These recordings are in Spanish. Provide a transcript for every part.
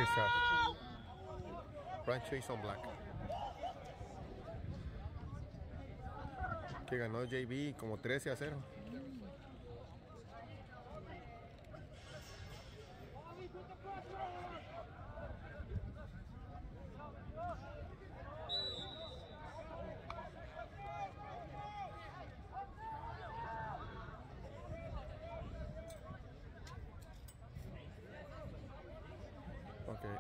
Esa. Rancho Jason Black. Que ganó JB como 13-0. Okay.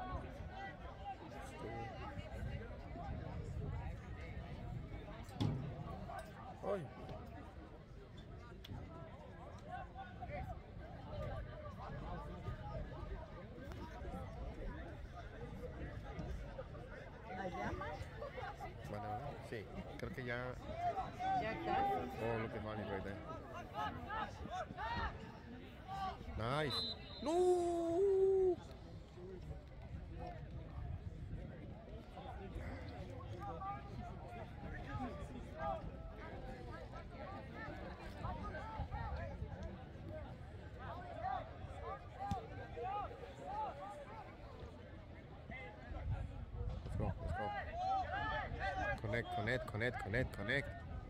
Ay. ¿La llama? Bueno, sí, creo que ya. Ya casi. Oh, look at Molly right there. Nice. No. Let's go. Let's go. Connect, connect, connect, connect, connect.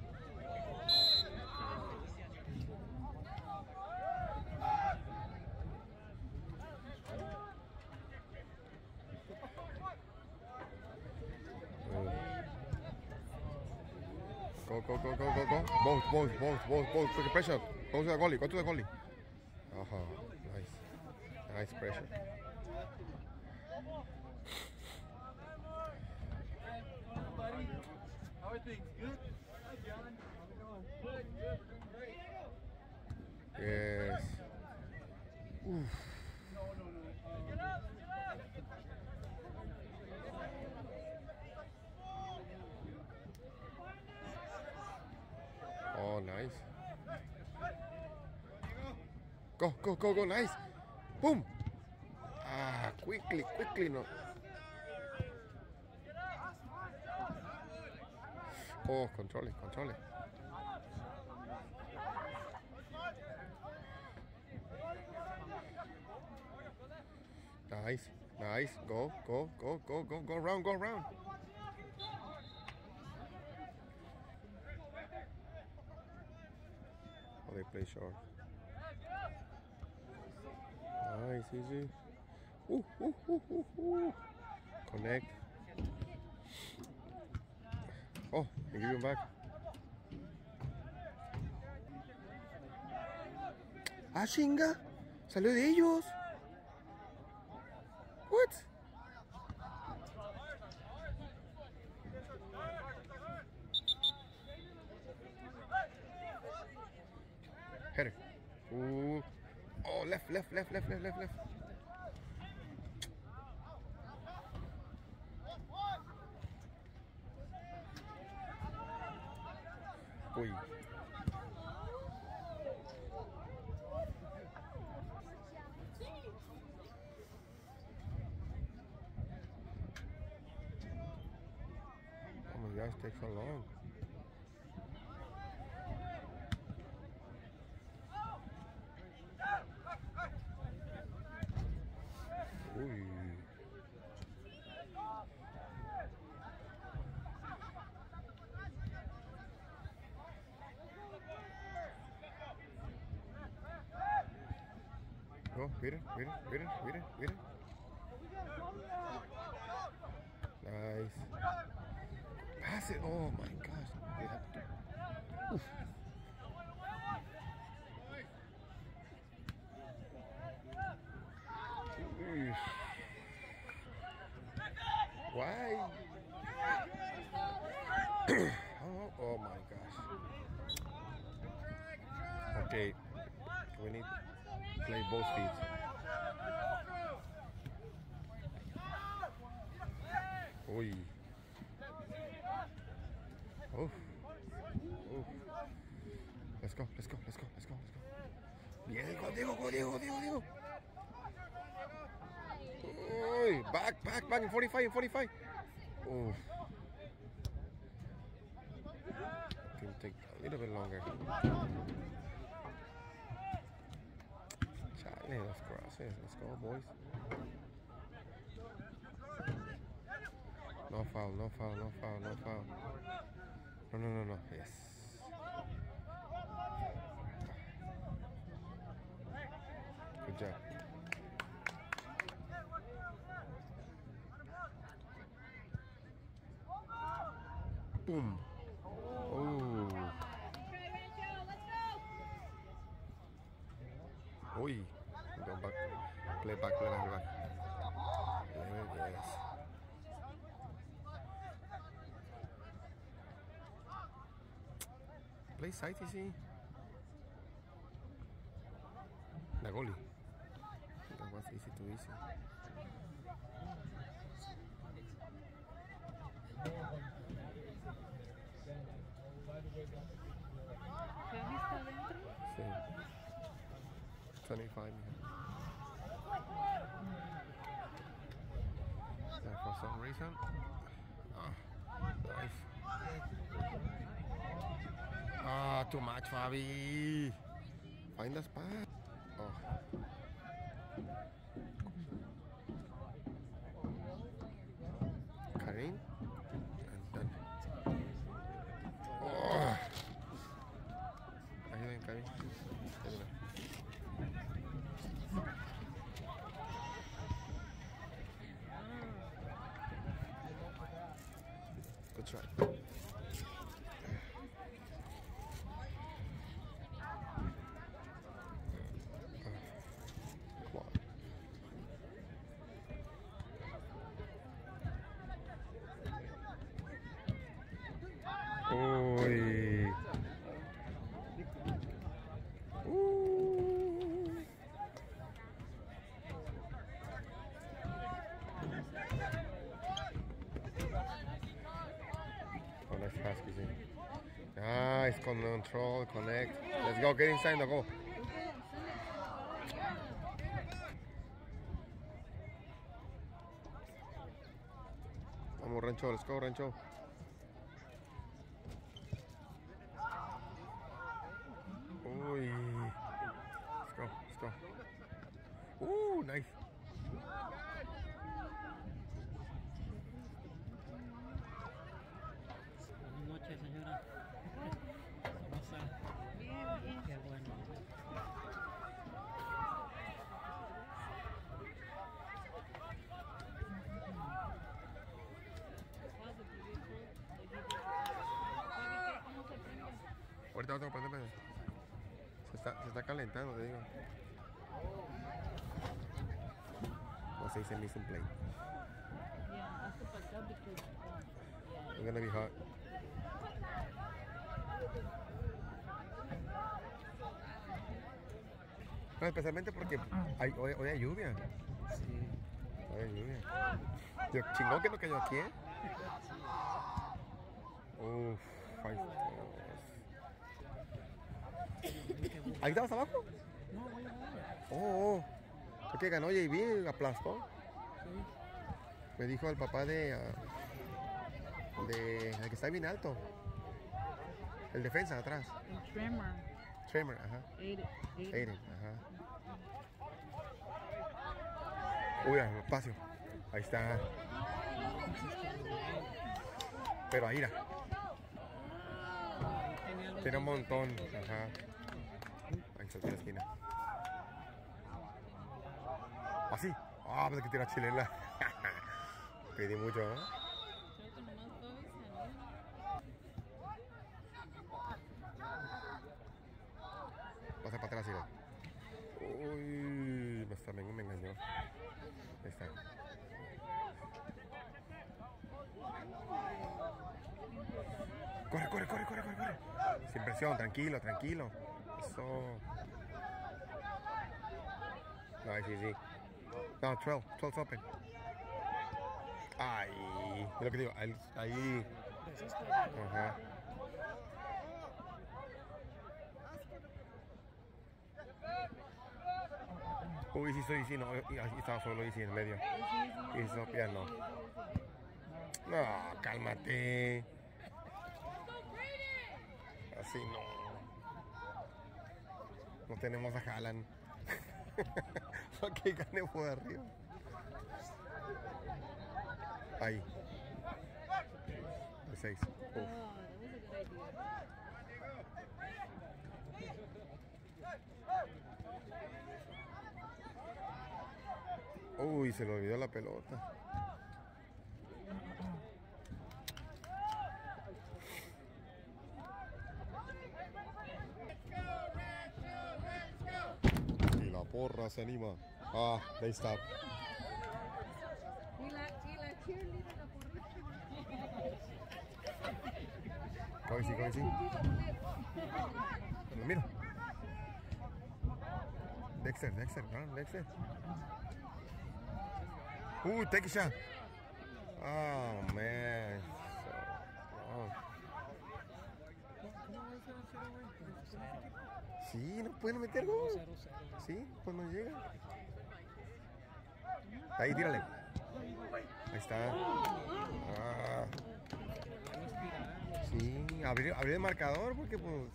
Go, go, go, go, go, go. Both. Put the pressure. Go to the goalie. Go to the goalie. Uh-huh. Nice. Nice pressure. How are things? Good? Hi, John. How's it going? Good. We're doing great. Yes. Oof. No. Get up! Oh, nice. Go, nice. Boom. Ah, quickly, no. Oh, control it. Nice. Go round. Oh, they play short. Nice, easy. Ooh. Connect. Oh, they give him back. Ah, chinga. Salió de ellos. What? Hit it. Ooh. Oh, left. Uy. Oh my gosh, it takes so long. Uy. Oh, mira. Nice. Pass it. Oh my gosh. They have to. Oof. Why? Oh my gosh. Okay. We need to play both feet. Uy. Oh. Let's go. Bien, Diego. Uy, back in 45. Oh. Can take a little bit longer. Chale, los crosses. Let's go, boys. No foul, no foul, no foul, no foul. No, no, no, no. Yes. Good job. Boom. Oh. Uy. Go back. Play back, play back, play back. Yes. Play side, easy. La goalie. That was easy to easy. ¿Javi está adentro? Sí. 25. Yeah, for some reason. Nice. Too much, Fabi. Find the spot. Oh. Karin. And done. Oh. Ayuden, Karin. Ayuden. Good try. Uy. Oh, nice pass, Kizzy. Nice control, connect. Let's go, get inside the goal. Vamos, Rancho, let's go, Rancho. Uy. Let's go, let's go. Nice. Buenas noches, señora. ¿Cómo está? Bien, bien. Qué bueno. ¿Cómo se prende? Ahorita otro, prende. Se está calentando, te digo. O se dice missing plate. Yeah, hazte para acá because yeah. It's gonna be hot. No, especialmente porque hoy hay lluvia. Sí. Hoy hay lluvia. Yo, chingón que no cayó aquí, ¿eh? Uf, ahí está. ¿Ahí estabas abajo? No, voy a ver. Oh, creo que ganó JB, aplastó. Sí. Me dijo el papá de el que está bien alto. El defensa atrás. El trimmer. Tremer, ajá. Aiden, ajá. Uy, espacio. Ahí está. Pero ahí era. Tiene un montón. Ajá. Ahí está en la esquina. Así. Ah, pensé que tira chilena. Pedí mucho, ¿no? Creo que nomás Bobby se anima. Pasa para atrás, Ira. Uy, también me engañó. Ahí está. Corre, corre, corre, corre, corre, corre. Sin presión, tranquilo, tranquilo. Eso. No, sí, sí. No, 12 open. Ay, es lo que digo, ahí. Ajá. Uy, sí, no, estaba solo Easy en medio. Y eso, ya no. No, cálmate. Así no. No tenemos a Haaland. Ok, gané por arriba. Ahí. El 6. Oh, that was a good idea. Uy, se le olvidó la pelota. Y la porra se anima. Ah, they stop. Y la cheerleader, la porrita. Cozy. Mira. Dexter, run, Dexter. Take a shot. Oh, man. Sí, no pueden meter gol. Sí, pues no llega. Ahí, tírale. Ahí está. Ah. Sí, abrir el marcador porque pues...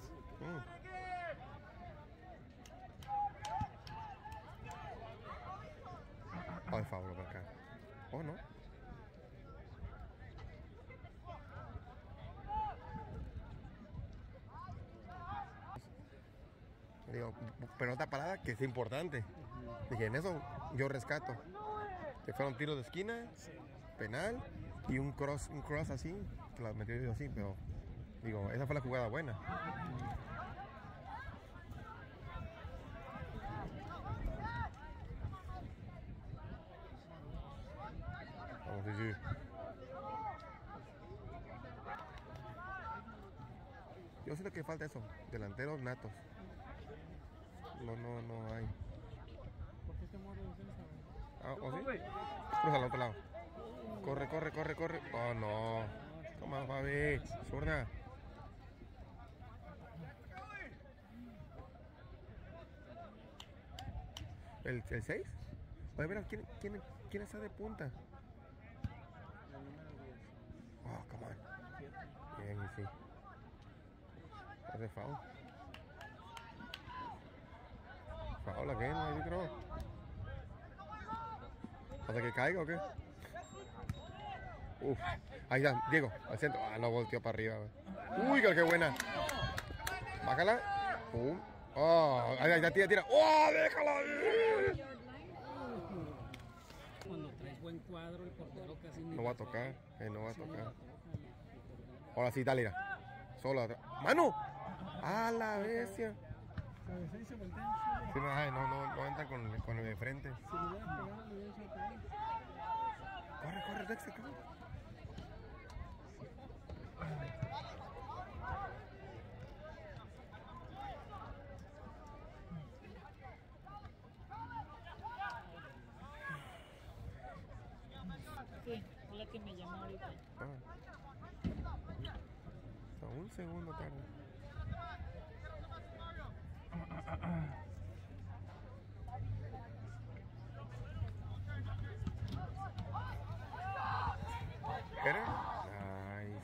Ay, Fablo para acá. Oh, no. Digo, pelota parada que es importante. Dije, en eso yo rescato. Que fueron tiros de esquina, penal y un cross así, que la metió yo así, pero digo, esa fue la jugada buena. Vamos, sí. Yo siento que falta eso, delanteros natos. No hay. ¿Por qué te mueres de defensa? Ah, ¿o sí? Cruza al otro lado. Corre. Oh, no. Toma, Fabi. Zurda. ¿El 6? Oye, mira, ¿quién está de punta? El número 10. Oh, come on. Bien, y sí. Hace foul. Foul again, yo creo. ¿Hasta que caiga o qué? Uf. Ahí está, Diego, al centro. Ah, no volteó para arriba. Uy, qué buena. Bájala. Pum. Oh, ahí está, tira. ¡Oh, déjala! Cuando traes buen cuadro, el portero casi ni... No va a tocar, no va a tocar. Ahora sí, dale, mira. Solo atrás. ¡Mano! ¡A la bestia! Se voltea. Sí, no entra con el de frente. Si le hubiera pegado, le hubiera hecho pegar. Corre, Dexter, cabrón. Sí, es la que me llama ahorita. Hasta un segundo tarde. ¿Era? Nice.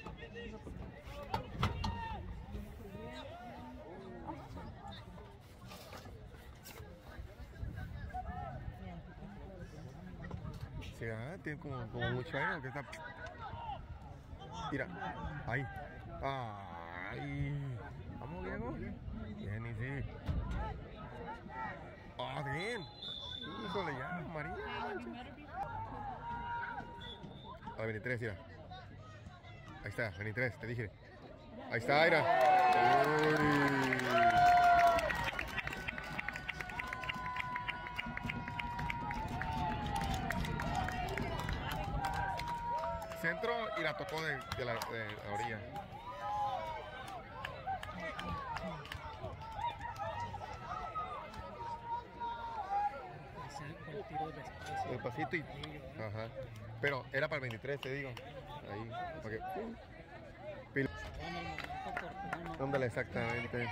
Sí, tiene como mucho aire, que está... Mira, ahí. Ay. Vamos, Diego. Bien, y sí. Ah, bien. Híjole, ya, María. A 23, mira. Ahí está, 23, te dije. Ahí está, mira. Centro y la tocó de la orilla. El tiro despacio. Despacito y... Ajá. Pero era para el 23, te digo. Ahí. Para que... En el momento oportuno. Ándale, exactamente.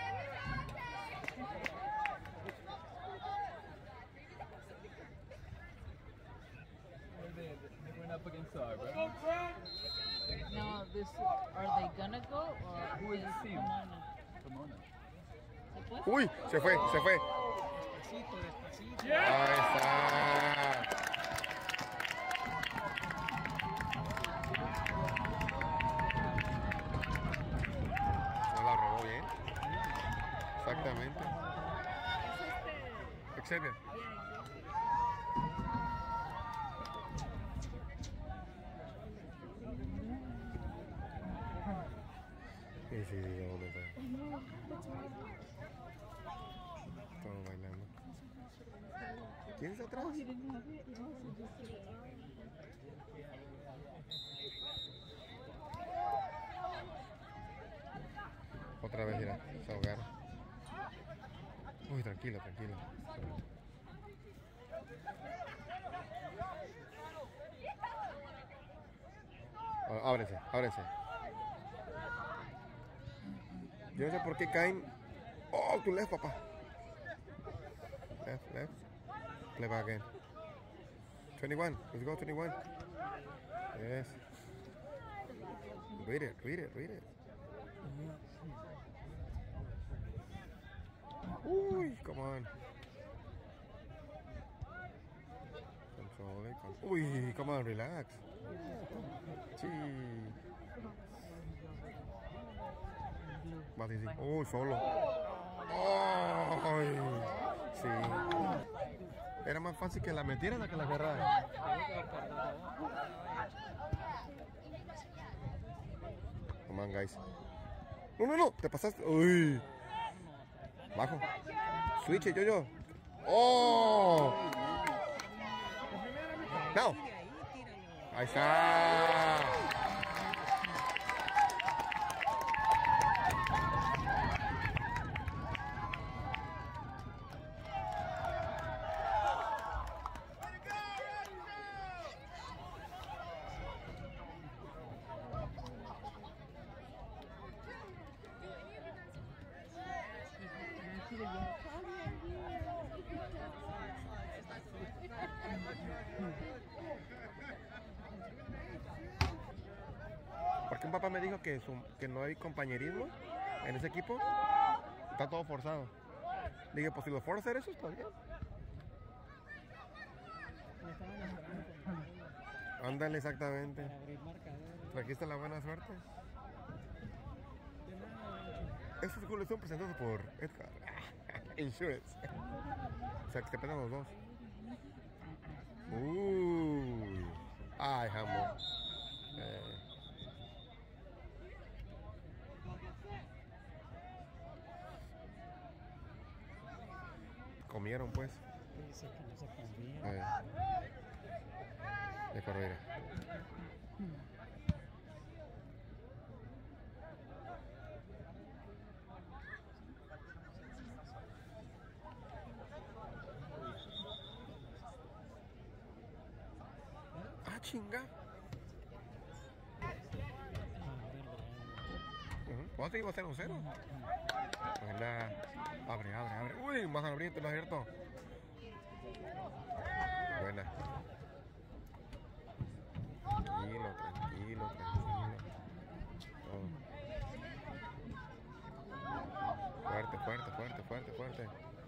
They went up against Arbor. Now, are they gonna go or Who is the team? Pomona? Pomona. ¿Se fue? Uy, se fue. Despacito. Ahí está. Xavier. Sí, sí, ¿dónde está? Estamos bailando. ¿Quién está atrás? Otra vez, mira, se ahogaron. Uy, tranquilo, tranquilo. Ábrense, ábrense. Yo no sé por qué caen. Oh, tu left, papá. Left, left. Play back again. 21. Let's go, 21. Yes. Read it, read it, read it. Uy, come on. Control it. Uy, come on, relax. Sí. Más sí. Uy, solo. Ay, sí. Era más fácil que la metieran a que la agarraran. Come on, guys. No, no, no. Te pasaste. Uy. Bajo. Switch, yo. ¡Oh! No. Ahí está. Porque un papá me dijo que, que no hay compañerismo en ese equipo. Está todo forzado. Dije, pues si lo fueron a hacer eso, está bien. Ándale, exactamente. Trajiste la buena suerte. Estos goles son presentados por Edgar Insurance. O sea, que te pegan los dos. Ay, jamón. Comieron, pues. Dice que no se comieron. De correr. Ah, chinga. ¿Cuánto iba a ser un 0? Pues la... Abre. Uy, más abierto, más abierto. Buena. Tranquilo. Oh. Fuerte.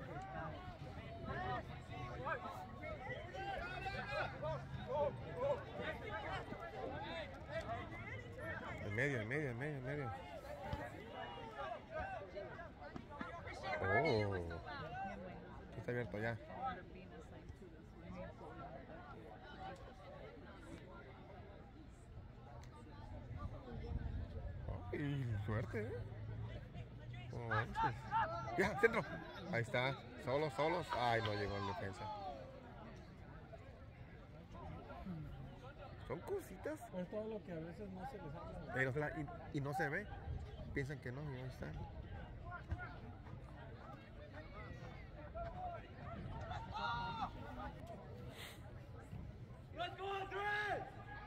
En medio. Oh. Está abierto ya. Ay, suerte, ¿eh? Oh, ya, centro. Ahí está. Solos. Ay, no llegó en defensa. Son cositas. Es todo lo que a veces no se les habla. Pero, y no se ve. Piensan que no, y ahí está. Let's go, Andres!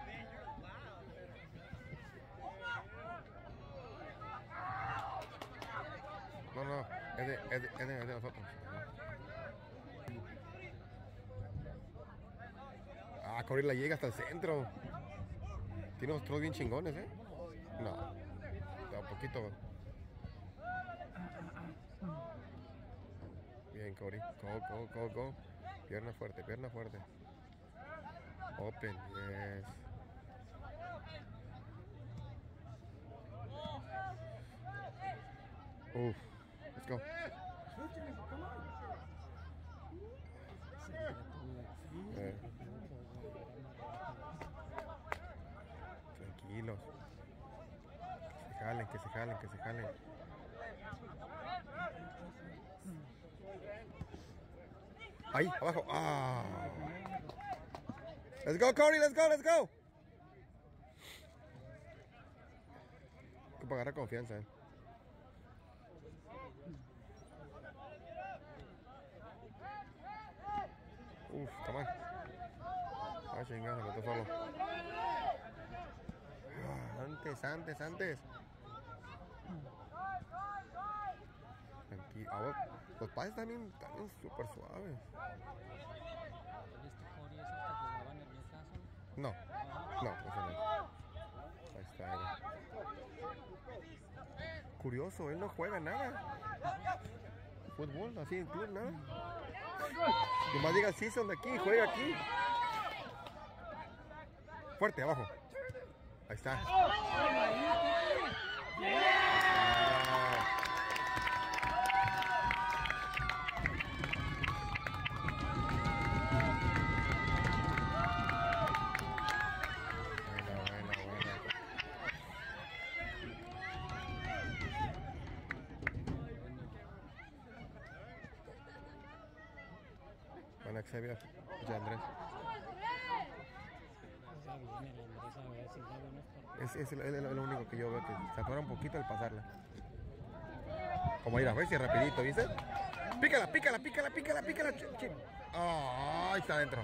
No, es de nosotros. Ah, Corey la llega hasta el centro. Tiene unos trolls bien chingones, ¿eh? No, un poquito. Bien, Corey. Go. Pierna fuerte. Open, yes. Let's go. que se jalen, que se jalen. Ahí, abajo. Ah. Let's go, Cody, let's go, let's go. Hay que agarrar confianza, Uf, come on. Ah, chingada, se metió solo. Ah, antes. Tranquilo. Ah, los pases también súper suaves. ¿Viste Cody esos que jugaban en Newcastle? No, eso no. Ahí está. Curioso, él no juega nada. Fútbol, así en club, nada. Nomás llega el season de aquí, juega aquí. Fuerte, abajo. Ahí está. Buena Xavier, ya Andrés. Ya viene el Andrés a ver si da buenos partidos. Es lo único que yo veo, que se atora un poquito al pasarla. Como ir a ver si rapidito, ¿viste? Pícala. Oh, ahí está adentro.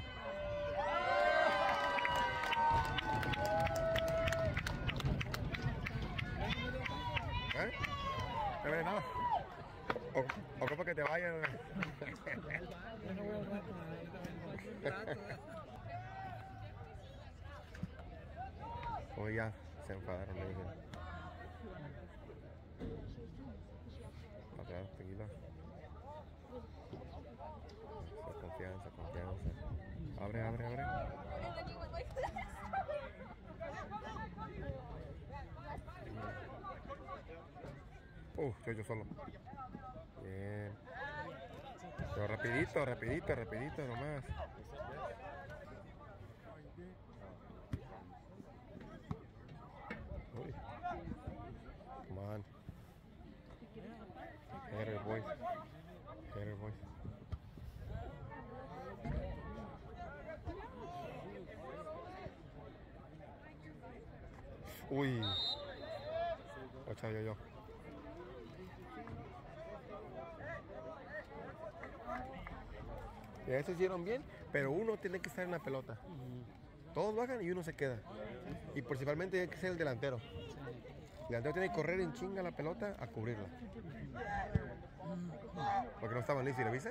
¿Eh? No viene nada. O como que te vayan. Yo no veo nada, un rato. Oye, ya se enfadaron, me dicen. Atrás, tranquilo. Confianza. Abre. Yo solo. Bien. Pero rapidito nomás. Uy. Come on. Header, boys. Uy. Ocha, yo. Y a veces hicieron bien, pero uno tiene que estar en la pelota. Todos bajan y uno se queda. Y principalmente tiene que ser el delantero. El delantero tiene que correr en chinga la pelota a cubrirla. Porque no estaban listos, ¿lo viste?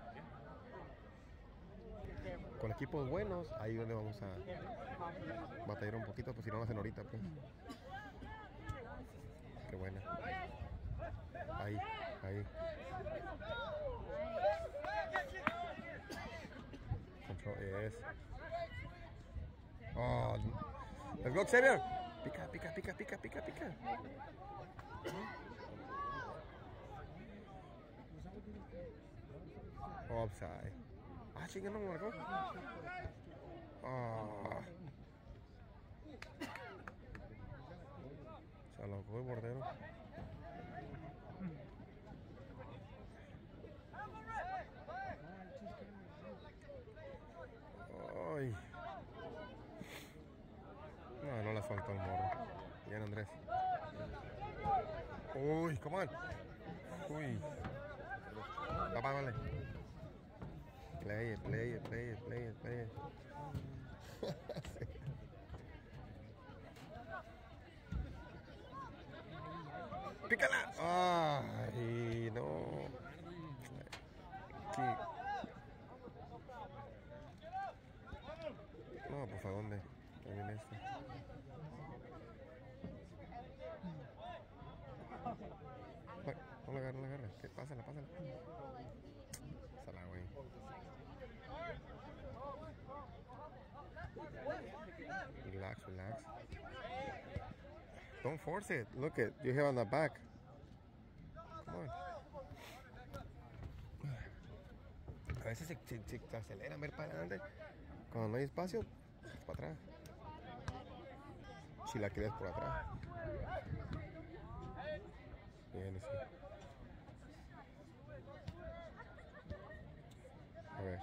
Con equipos buenos, ahí es donde vamos a batallar un poquito, pues si no lo hacen ahorita, pues. Qué buena. Ahí. Control, yes. Oh, let's go, Xavier. Pica. Offside. Ah, chinga, no me marcó. Ah. Se alocó el bordero. Ay. No la soltó el morro. Bien, Andrés. Uy, come on. Uy. Papá, vale. Play it. ¡Pícala! ¡Ay, no! Sí. No, pues ¿a dónde? ¿Qué viene esto? No la agarra. ¿Qué? Pásala. Pásala, güey. Relax. Don't force it. Look it. You have on the back. Come on. A veces se acelera ver para adelante. Cuando no hay espacio, es para atrás. Si la quieres por atrás. Bien, sí. A ver.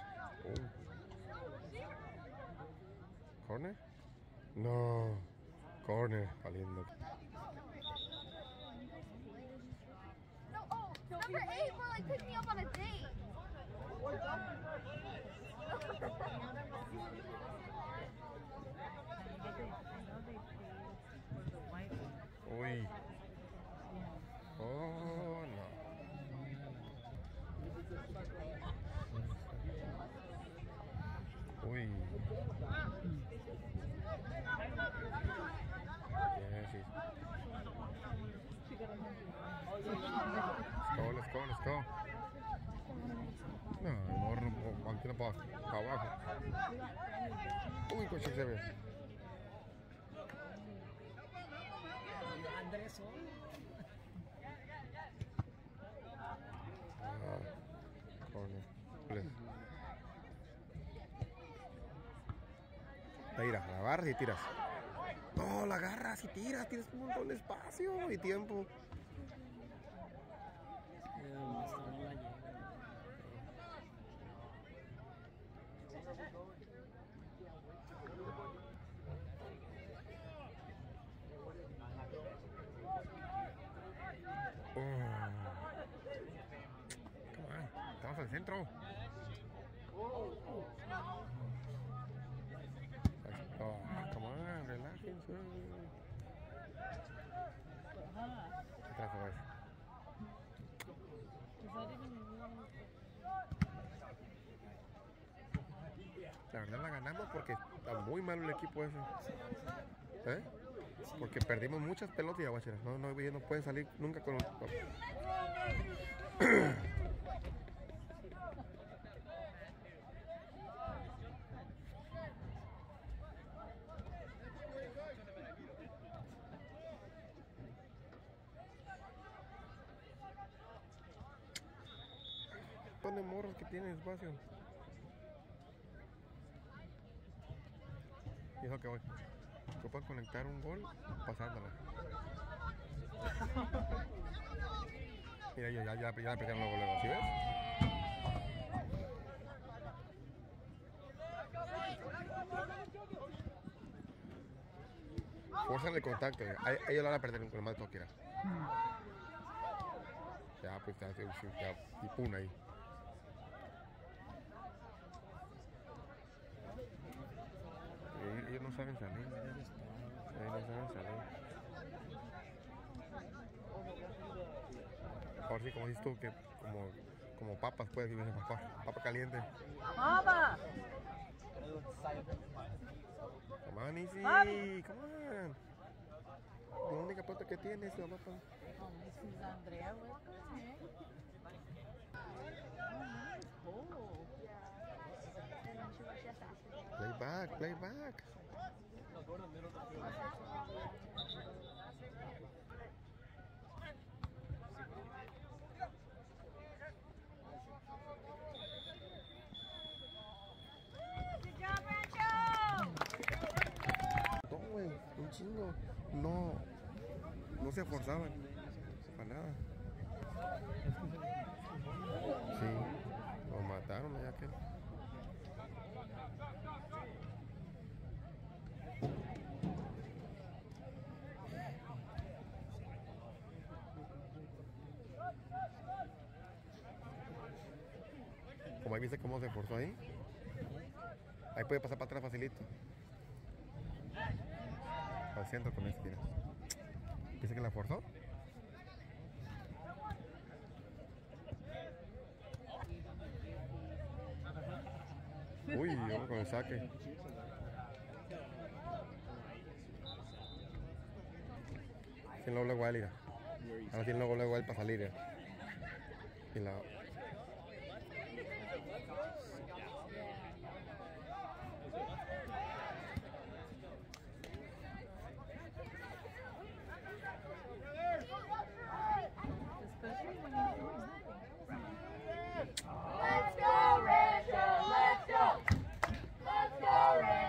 ¿Corner? No. Corner, valiendo. No, oh, number 8 will like pick me up on a date. Uy. Oh, no. Uy. Yeah, sí. Let's go, let's go. No, morro, mantiene para abajo. Uy, coche se ve. Andrés, Corner. Tira, la agarras y tiras. No, la agarras y tiras. Tienes un montón de espacio y tiempo. Estamos al centro. Come on, relájense. Atrás otra vez. La verdad la ganamos porque está muy malo el equipo ese. ¿Eh? Porque perdimos muchas pelotas y aguacheras. No pueden salir nunca con... de morros que tienen espacio. Y eso que voy. Tú puedes conectar un gol pasándolo. Mira, ya apretaron los goles, ¿sí ves? Fuerzan el contacto. Ellos lo van a perder con el mal toque. Ya, pues ya, y pum ahí. Ellos no saben salir. Ellos no saben salir. Ahora sí, como dices tú, que como papas puedes vivir papa caliente. Mama! Come on, easy. Come on. La única puerta que tiene es la papa. Oh, this is Andrea with us, eh? Oh, Play back. No, güey, un chingo. No se esforzaban. Para nada. Sí, lo mataron ya que. Como ahí viste cómo se esforzó ahí. Ahí puede pasar para atrás facilito. Al centro con esta tira. ¿Viste que la forzó? Uy, vamos con el saque. Tiene luego igual, mira. Ahora tiene luego igual para salir. Y la...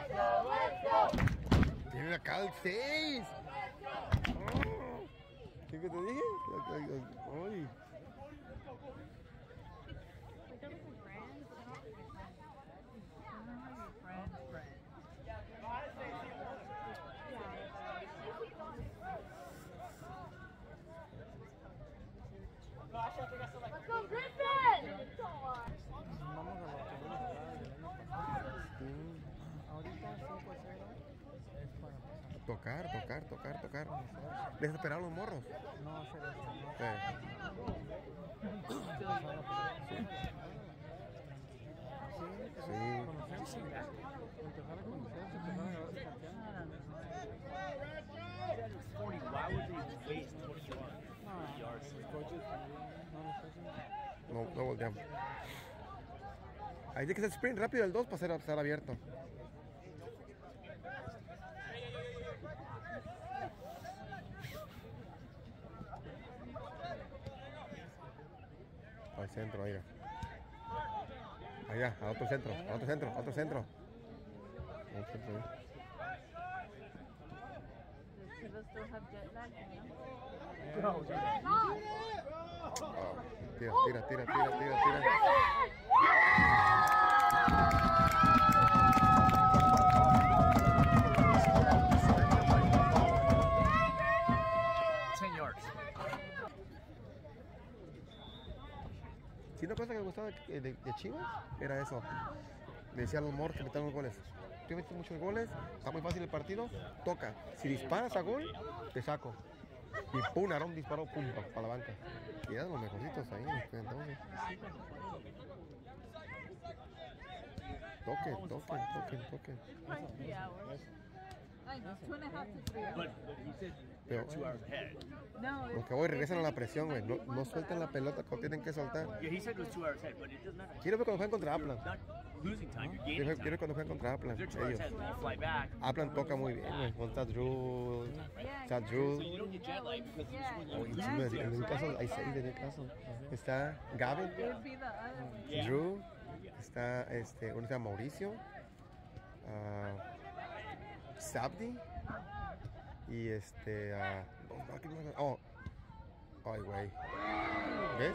Tiene acá el 6. Oh, qué ¿Qué te dije? Ay. Like that was your friend. Your friend's friend. Let's go, Griffin! Vamos a lo que vamos a hablar del año pasado. Ahorita 5-0 es para pasar. Tocar. Desesperar a los morros. No hacer esto, no. Sí. Conocerse, empezar a conocerse, empezar a agarrarse confianza. 40. Why would they waste 20 No, yards? los coaches no los hacen. No volteamos. Ahí tiene que ser sprint rápido el 2 para estar abierto. Al centro, ahí. Allá, a otro centro. Otro centro ahí. People still have jet lag, you know? No! Oh, tira. Si una cosa que me gustaba de Chivas era eso. Le decía a los morros que metían los goles. Tú metes muchos goles, está muy fácil el partido, toca. Si disparas a gol, te saco. Y pum, Aarón disparó, pum, para la banca. Y eran los mejorcitos ahí, entonces. Toquen. Like 3 hours. Like 2.5 to 3 hours. But he said Pero 2 hours ahead. No, los que voy regresan a la presión, güey. No sueltan la pelota cuando tienen que soltar. Yeah, he said it was 2 hours ahead, but it doesn't matter. Quiero ver cuando juegan contra Aplan. Not losing time, you're gaining Quiero time. ver cuando juegan contra Aplan. If they're 2 hours Ellos. ahead, when you fly back. Aplan toca muy bien, güey. Con Tad Drew. Tad So Drew. you don't get jet lag because when Oh, you y chingo en el caso, hay 6 en el caso. Está Gavin, it would be the other one. Yeah. Drew, está uno se llama Mauricio, Sabdi y ay güey, ¿ves?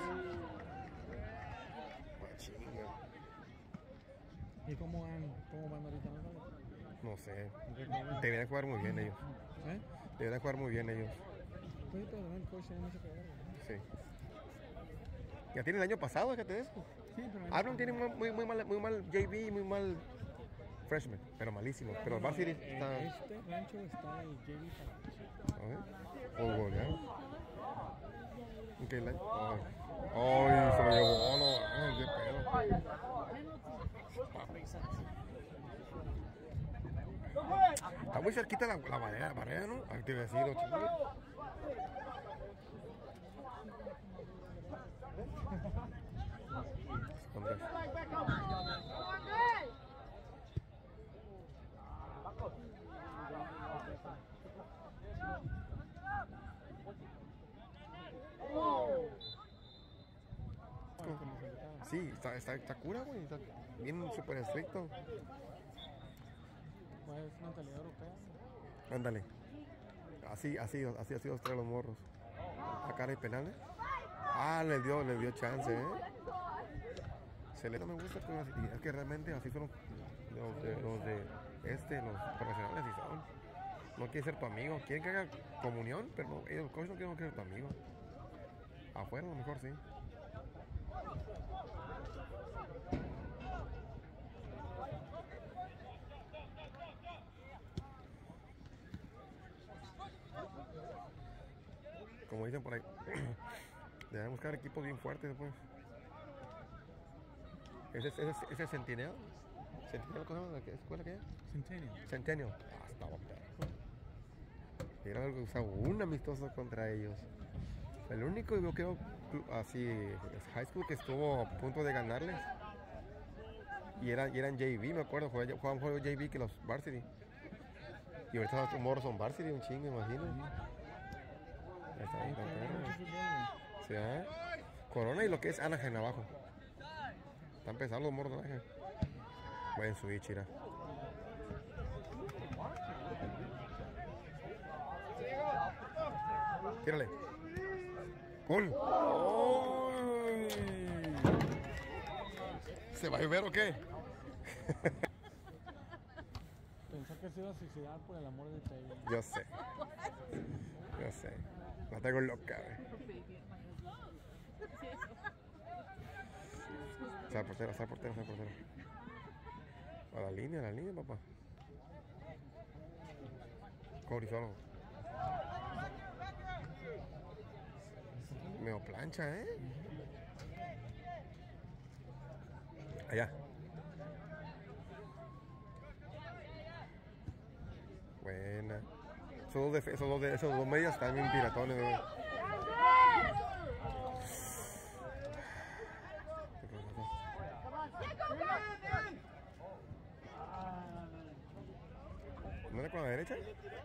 Ah, chinga. ¿Y cómo van ahorita? No sé, deberían jugar muy bien ellos, ¿Eh? deberían jugar muy bien ellos, Pues pero el coach tiene mucho que ver, ¿no? sí. Ya tiene el año pasado, fíjate eso. Sí, pero Aplan tiene muy mal JV, muy mal freshman, pero malísimo. Pero el Varsity está. este rancho está el JV para A ver. Oh, goleado. Ok, ay, se lo llevó, no, ay, qué pedo. Está muy cerquita la barrera, ¿no? Ahí te voy a decir, chico. Andrés. Sí, está cura, güey. Está bien súper estricto. pues, es mentalidad europea. Ándale. Así ha sido traer los morros. A cara de penales. Ah, le dio chance, no me gusta que es que realmente así son los profesionales y son. No quieren ser tu amigo, quieren que haga comunión, pero no, ellos, el coach no quiere ser tu amigo. Afuera a lo mejor sí. Como dicen por ahí, deben buscar equipos bien fuertes después. ¿Ese Centennial? ¿Centennial cómo se llama? ¿Qué escuela qué es? Centennial. Ah, estaba perro. Era algo, o sea, un amistoso contra ellos. El único, yo creo, así, high school que estuvo a punto de ganarles. Y eran JV, me acuerdo, jugaban juegos JV que los varsity. Y ahorita los morros son varsity, un chingo, imagino. Sí, ¿eh? Corona y lo que es Anaheim abajo. Están pesados los morros de Anaheim. Buen switch, mira. Tírale. ¡Gol! ¡Ay! ¿Se va a llover o qué? Pensó que se iba a suicidar por el amor de Taylor. Yo sé. Yo sé. La tengo loca, güey. Sale portero, sale portero, sale portero. A la línea, papá. Cody solo. Medio plancha, ¿eh? Allá. Buena. Esos dos medias están bien piratones, güey. ¿No era con la derecha?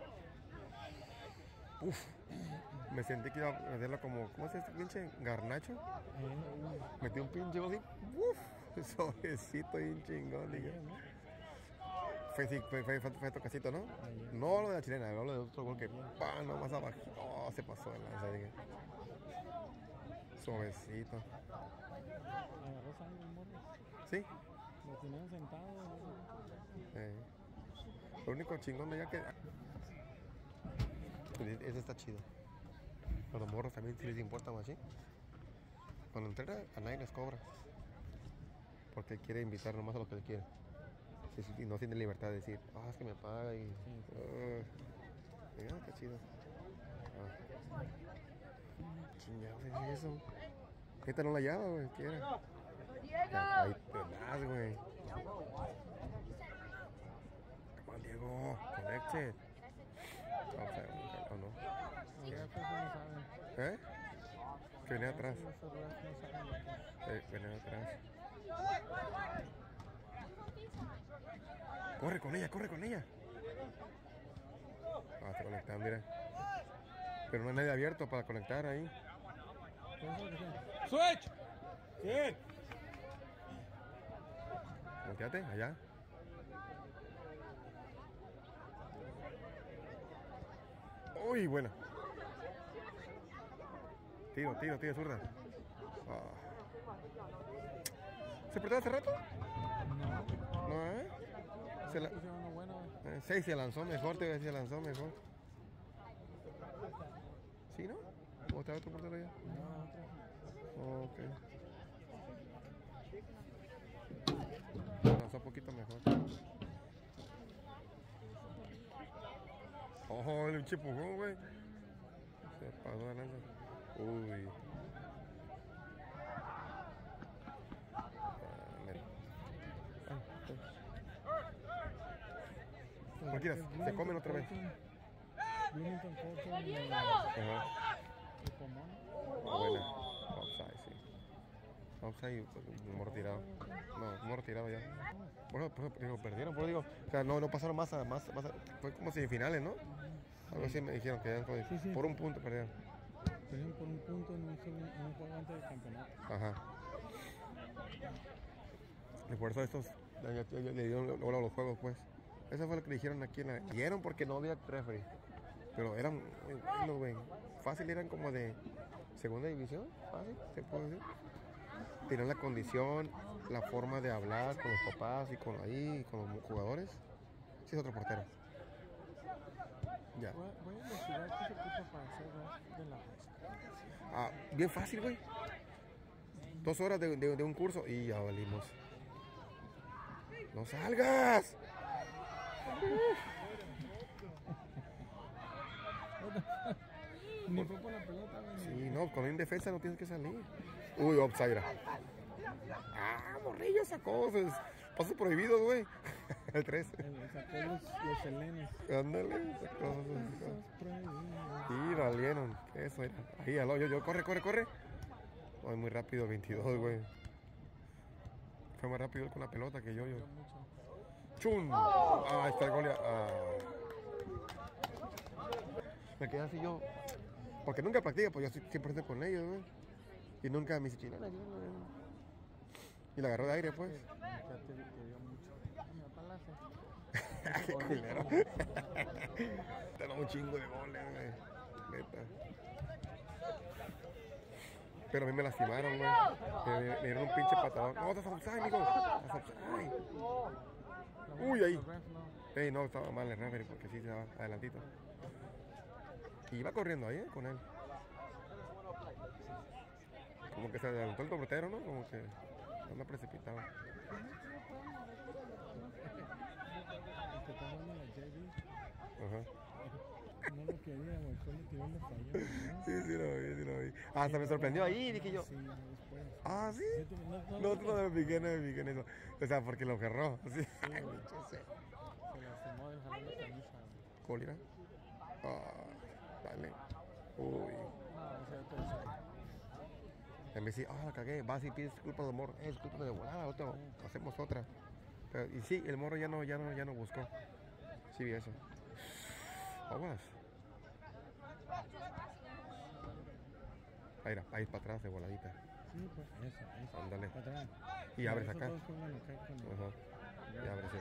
Uf. Me sentí que iba a meterla como... ¿Cómo es este pinche? ¿Garnacho? Metí un pinche gol así. Uf. Suavecito y un chingón, dije. Fue tocacito, ¿no? No lo de la chilena, lo de otro gol que ¡pam! No, más abajo. Oh, se pasó de lanza, dije. Suavecito. Agarró sangre el morro. ¿Sí? Lo tenían sentado. Lo único chingón de allá que... Ese está chido. A los morros también si les importa más, ¿sí? Cuando entrena a nadie les cobra. Porque él quiere invitar nomás a lo que él quiere. Y no tiene libertad de decir, es que me paga y... Mira, qué chido. Chingado, ¿qué es eso? Esta no la llama, güey, ¿qué era? Ahí tenaz, güey. Come on, Diego, connected. Vamos a ver, ¿o no? Ya pues no saben. ¿Eh? Que venía atrás. Esos refs no saben lo que es. Venía atrás. Corre con ella, corre con ella. Está conectando, mira. Pero no hay nadie abierto para conectar ahí. ¡Switch! ¡Sí! Volteate, allá. Uy, buena. Tiro, zurda. ¿Se perdió hace rato? No. No, ¿eh? Se la... Uno bueno, güey. 6 se lanzó mejor, te voy a decir, se lanzó mejor. ¿Sí, no? ¿O está otro portero allá? No, otro. Ok. Se lanzó un poquito mejor. Oh, un chipujón, güey. Se pasó de lanza. Uy. Tranquila, se comen otra vez. Vienen con coche y Ajá. Pomón. Buena. Offside, sí. Offside, morro tirado. No, morro tirado ya. Por eso digo, perdieron, por eso digo. O sea, no pasaron más a. Fue como semifinales, ¿no? Algo así me dijeron que Sí. por un punto perdieron. Perdieron por un punto en un juego antes del campeonato. Ajá. Y por eso estos le dieron luego los juegos, pues. Eso fue lo que le dijeron aquí en la... Dieron porque no había referee. Pero eran, bueno, güey, fácil, eran como de segunda división, fácil, se puede decir. Tenían la condición, la forma de hablar con los papás y con los jugadores. Sí, es otro portero. Ya. Voy a investigar qué se ocupa para hacer ref de la pesca. Bien fácil, güey. 2 horas de un curso y ya valimos. ¡No salgas! Ni fue por la pelota, güey. Sí, no, con indefensa no tienes que salir. Uy, offside. Morrillo sacó. Pasos prohibidos, güey. El 3. Sacó los helenes. Ándale, sacó. Sí, valieron. Eso era. Ahí, al hoyo. Corre. Ay, muy rápido, 22, güey. Fue más rápido él con la pelota que yo. ¡Chun! Ahí está el gol. Me quedé así yo. Porque nunca practico, pues yo siempre estoy con ellos, güey. Y nunca me dice chilena. Y la agarró de aire, pues. Ya te dio mucho. ¡Qué culero! Tengo un chingo de goles, güey. Neta. Pero a mí me lastimaron, güey. Me dieron un pinche patadón. No, estás offside, mijo. Estás offside. Uy, ahí. Ey, no, estaba mal el referee porque sí se daba adelantito. Y iba corriendo ahí, con él. Como que se adelantó el portero, ¿no? Como que anda precipitado. Que estaba en la JV. Ajá. No lo quería, güey. Solo que yo le falló, ¿no? Sí, sí lo vi. Hasta me sorprendió ahí, dije yo. Sí, después. Ah, ¿sí? No, No me piqué en eso. O sea, porque lo agarró. Sí. se lastimó del jalón de camisa. ¿Cómo era? Ah, dale. Uy. No, o sea, tercero. En vez de decir, la cagué, vas y pides disculpas al morro. Discúlpame de volada, hacemos otra. Pero, y sí, el morro ya no buscó. Sí vi eso. Aguas. Ahí para atrás de voladita. Sí, pues eso. Ándale. Para atrás. Y abres Esos acá. dos pongan acá con- Ajá. Y abres, sí.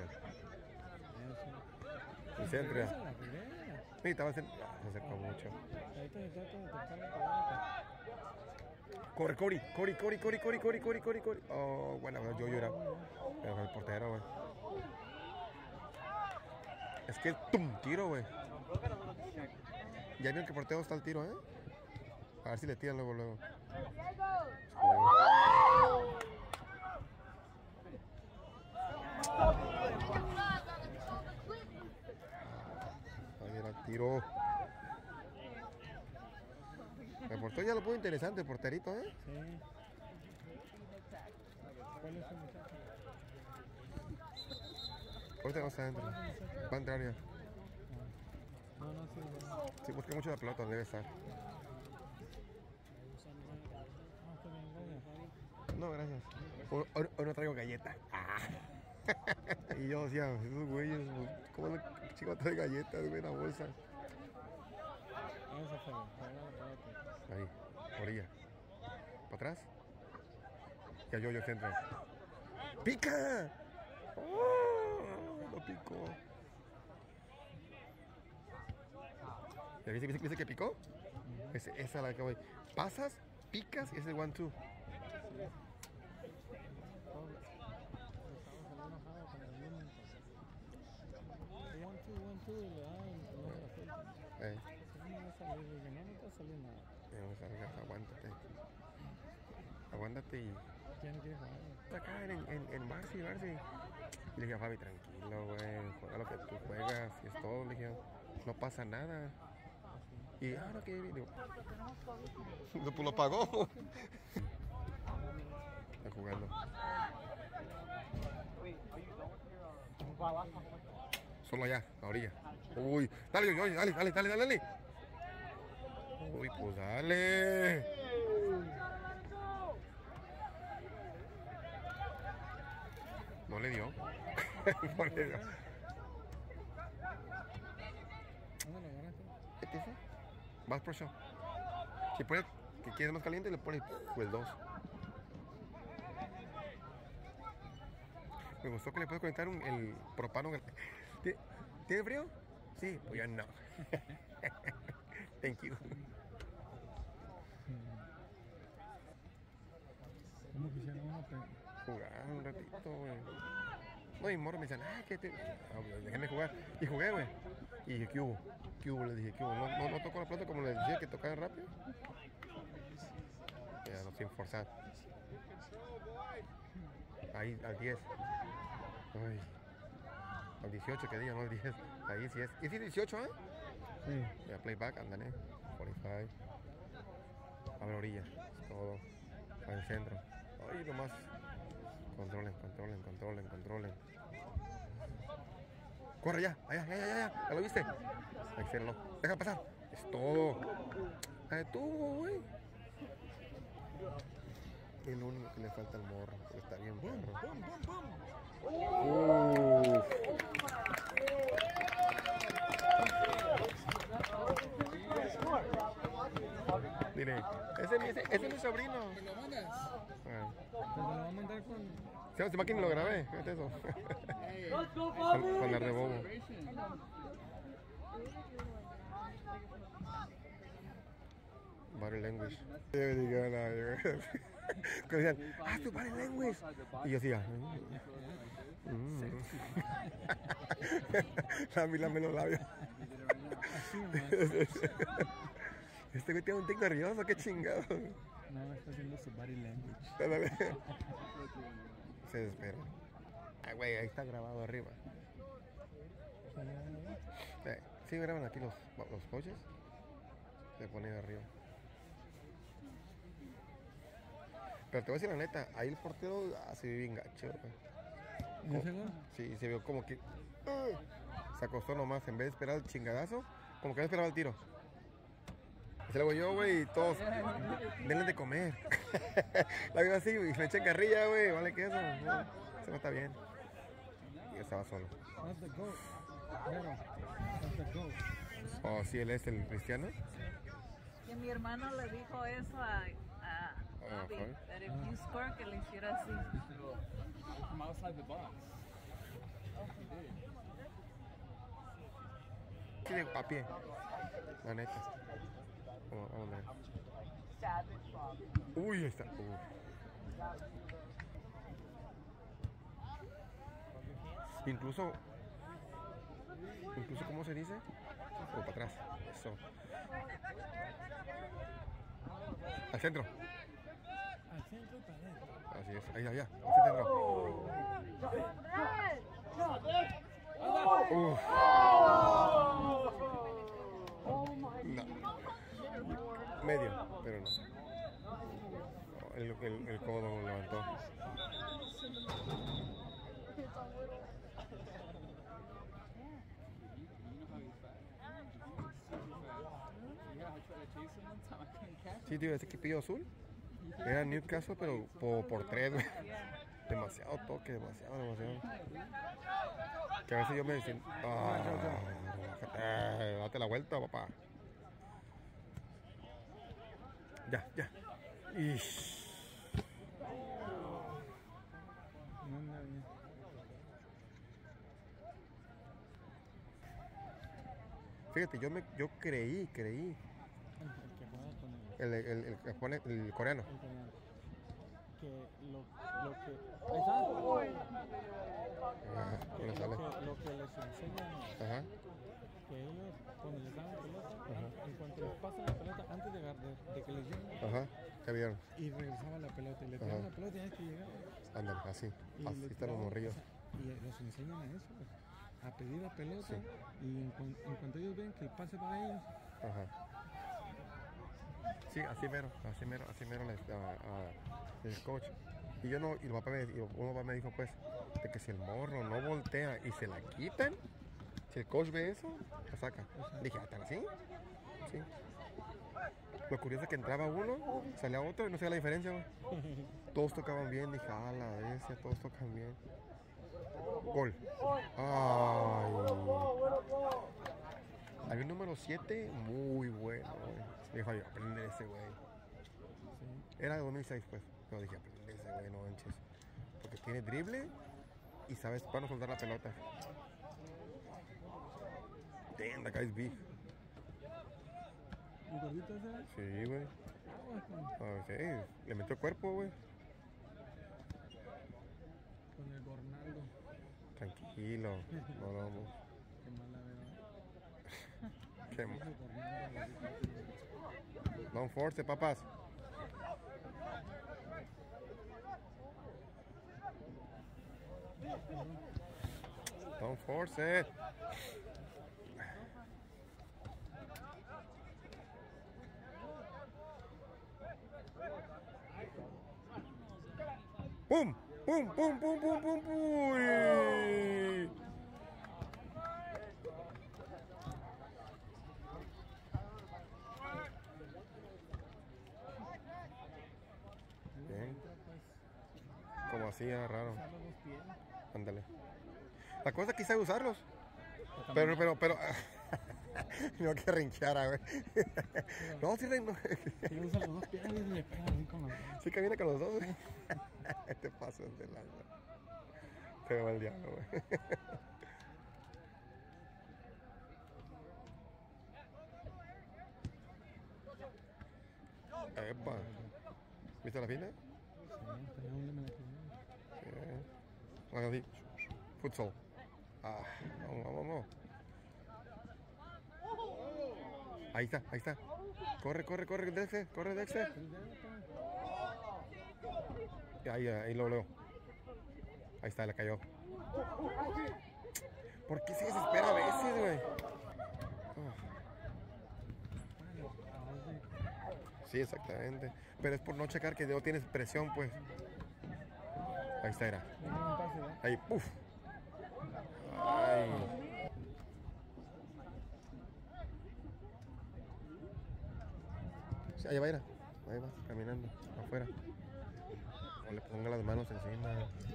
Eso. Y se entra. Esa es la primera. Sí, estaba se acercó mucho. Ahorita se trata de tocar la pelota. Corre, Cori. Oh, bueno, yo era el portero, güey. Es que tiro, güey. Ya vieron que portero está el tiro, ¿eh? A ver si le tiran luego. Ahí era el tiro. El portero ya lo puso interesante, el porterito, ¿eh? Sí. ¿Cuál es el muchacho? Ahorita no está adentro. Va a entrar ya. No, sí. No. Sí, busca mucho la pelota, debe estar. Está bien, gracias. No, gracias. Hoy no traigo galleta. Y yo decía, esos güeyes, ¿cómo el chico trae galletas, güey, en la bolsa? Eso fue. Pégale, Ahí, orilla. ¿Para atrás? Ya yo centro. ¡Pica! ¡Oh! Lo picó. ¿Ya viste que picó? Esa es la que voy. Pasas, picas y es el 1-2. Aguántate y ¿Quién no quiere jugar? acá en Barcy. Y le dije a Fabi, tranquilo, güey, juega lo que tú juegas, y es todo, le dije, no pasa nada. Y ahora que digo, no, pues lo pagó. Está jugando. Solo allá, a orilla. Uy, dale. Uy, pues dale. No le dio. No le dio. ¿Dónde lo agarraste? ¿Qué te dice? Vas por show. Si pones que quieres más caliente, le pones el 2. Me gustó que le puedes conectar el propano. ¿Tiene frío? Sí, pues ya no. Thank you. ¿Cómo quisiera uno Jugar un ratito, güey. No, y morro me decían, déjame jugar. Y jugué, güey. Y dije, ¿qué hubo? Le dije, ¿qué hubo? No tocó la pelota como les decía que tocaba rápido. Ya, no, sin forzar. Ahí, al 10. Ay. Al 18 que diga, no al 10. Ahí sí es. ¿Y si 18, eh? Sí. Ya, playback, ándale. 45. A la orilla. Es todo. Al centro. Ay, nomás. Controlen. Corre ya. Ya. ¿Ya lo viste? Excélenlo. Deja pasar. Es todo. Tú, güey. Es lo único que le falta al morro. Está bien, perro. Dile, ese es mi sobrino. ¿Me lo mandas? Ah. Pues me lo va a mandar con... ¿Se quién lo grabé? Fíjate eso. Con la rebobo. Body language. Yo digo, no, que decían, tu body language. Y yo decía, lame los labios. Así, ¿no? Este güey tiene un tic nervioso, qué chingado. No, está haciendo su body language. Ándale. Se desespera. Ay, güey, ahí está grabado arriba. Sí, graban aquí los coches. Se pone arriba. Pero te voy a decir la neta, ahí el portero se vio bien gacho, güey. ¿En seguro? Sí, se vio como que se acostó nomás, en vez de esperar el chingadazo, como que no esperaba el tiro. Y se lo hago yo, güey, y todos, denle de comer. La vi así, y me eché carrilla, güey, vale que eso, no, eso no está bien. Y yo estaba solo. That's the goat. Claro, that's the goat. Oh, sí, él es el cristiano. Que mi hermano le dijo eso a Bobby, okay. that if you score, que le hiciera así. From outside the box. Sí, a pie, la neta. Vamos a ver. Uy, ahí está. Incluso, ¿cómo se dice? O para atrás. Eso. Al centro. Al centro y para adentro. Así es. Ahí, allá. Al centro. Uf. No. Medio, pero no. El codo lo levantó. Sí, tío, ese equipillo azul era Newcastle, pero por 3, güey. Demasiado toque, demasiado. Que a veces yo me decía, date la vuelta, papá. Ya. Ish. No anda bien. Fíjate, yo creí. El que juega con El que pone el coreano. el coreano. Que lo que. Ahí está. No sale. Lo que les enseñan Ajá. que ellos, cuando les dan la pelota, en cuanto les pasan la pelota, antes de que les lleguen, Ajá. Ya vieron. y regresaba la pelota, y le tiraban la pelota y ya que llegaba. Ándale, así. Y Así le están los tiraban, morrillos. o sea, y los enseñan a eso, pues, a pedir la pelota, Sí. y en cuanto ellos ven que el pase va a ellos, Ajá. Sí, así mero el coach. Y yo no, y un papá me dijo pues, de que si el morro no voltea y se la quitan, si el coach ve eso, la saca. Dije, ¿tan así? Sí. Lo curioso es que entraba uno, salía otro y no sé la diferencia, güey. Todos tocaban bien, dije, la bestia, todos tocan bien. Gol. Ay. Había un número 7 muy bueno, güey. Dijo, ay, aprende ese, güey. Era de 2006, pues. Pero dije, aprende ese, güey, no manches. Porque tiene drible y sabes cuándo soltar la pelota. Damn, that guy's big. ¿el gordito ese? Sí, güey. Sí, le metió el cuerpo, güey. Con el Gornaldo. Tranquilo. No, vamos. Qué mala veo. Qué Ese Gornaldo, gordito. Don't force, papas. Don't force it. ¡Pum! ¡Pum! ¡Pum! ¡Pum! ¡Pum! ¡Pum! ¡Pum! ¡Uy! Bien. Como así, era raro. Usar los dos pies. Ándale. La cosa es que sabe usarlos. Pero. No que rinchara, güey. No, sí, no. Si usa los dos pies y le pega así con los dos. Sí camina con los dos, güey. Este paso es de lanza. Se va el diablo, güey. Epa. ¿Viste la fina? Sí, tenía un límite aquí. Haga así. Futsal. Ah, vamos, vamos, vamos. Ahí está, ahí está. Corre, corre, corre, Dexter, corre, Dexter. Ahí lo leo. Ahí está, le cayó. ¿Por qué se desespera a veces, güey? Sí, exactamente. Pero es por no checar que no tienes presión, pues. Ahí está, era. Ahí, puf. Ay. Sí, ahí va, era. Ahí va, caminando, afuera. O le ponga las manos encima.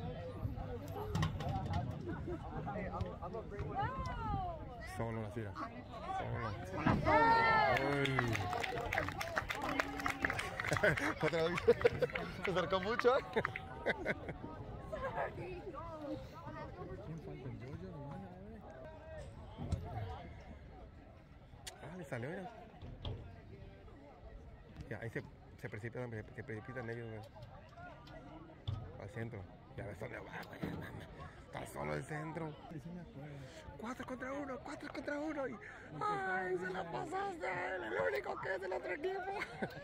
Solo la tira. Solo. Ay. Otra vez. Se acercó mucho. ¿Quién falta? ¿El Jojo? Ah, le salió, mira. Ya, ahí se precipitan ellos, güey. Al centro. Ya ves dónde va, güey. Está solo el centro. Sí, me acuerdo. 4 contra 1, 4 contra 1. Y... ¡ay, se la pasaste! El único que es del otro equipo.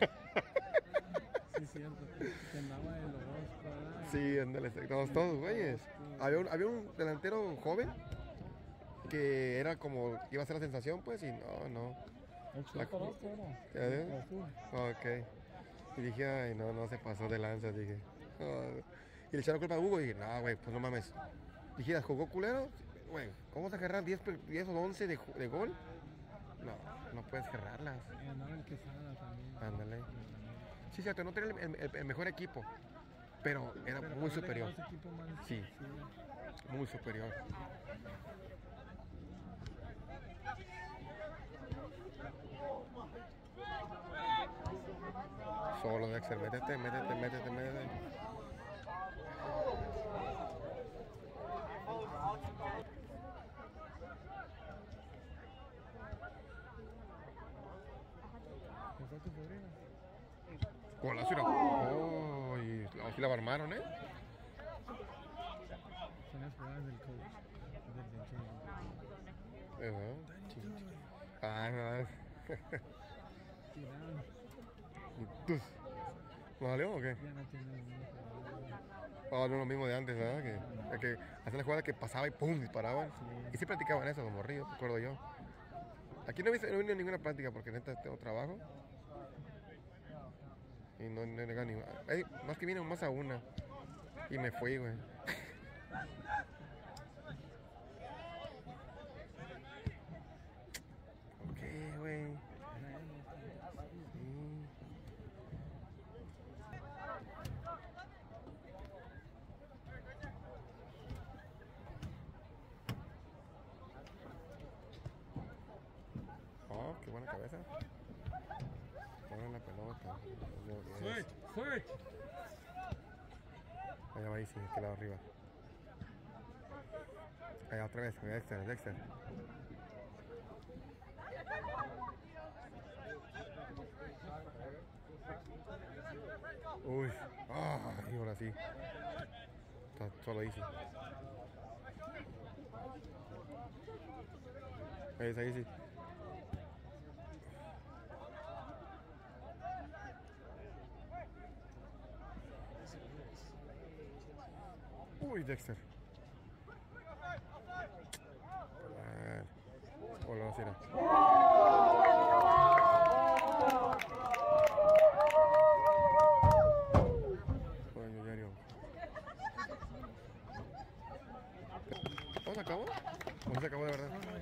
Sí, cierto. Que andaba en los dos, ¿verdad? Sí, ándale, todos güeyes. Había un delantero joven que era como, iba a ser la sensación, pues, y no. El chico este era. ¿Ya ves? El azul. Ok. Y dije, ay, no se pasó de lanza, dije. Oh. Y le echaron culpa a Hugo y dije, no, güey, pues no mames. Dije, ¿jugó culero? Güey, ¿cómo vas a agarrar 10 o 11 de gol? No puedes agarrarlas. Y andaba el Quesada también. Ándale. Sí, cierto, no tenía el mejor equipo, pero era Pero muy también superior. los equipos más- Sí, muy superior. Solo Dexter, métete. ¿Qué fue tu sobrina? Golazo, mira. Oh, y así la armaron, ¿eh? Son las jugadas del coach. Del Ajá. Ah, no. Tiraron. ¿No salió o qué? Ya no tiene ningún jugador. No es lo mismo de antes, ¿verdad? Que hacían la jugada que pasaba y ¡pum! Disparaban. Y sí practicaban eso, los morrillos, recuerdo yo. Aquí no he venido ninguna práctica porque neta tengo trabajo. Y no he llegado ni... más que vine más a una. Y me fui, güey. ¿Por qué, güey? Sí. Oh, qué buena cabeza. Ahora la pelota. Switch. Allá va ahí, sí, que lado arriba. Allá otra vez, Dexter. Uy, y ahora sí. Está solo ahí, sí. Ahí sí. Uy, Dexter. Hola, no será. ¿Cómo se acabó? ¿Cómo se acabó de verdad?